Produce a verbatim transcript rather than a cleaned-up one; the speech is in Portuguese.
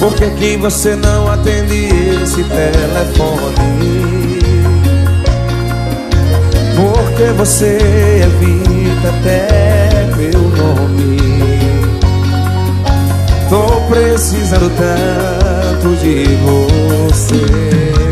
Por que que você não atende esse telefone? Por que você evita até meu nome? Tô precisando tanto de você.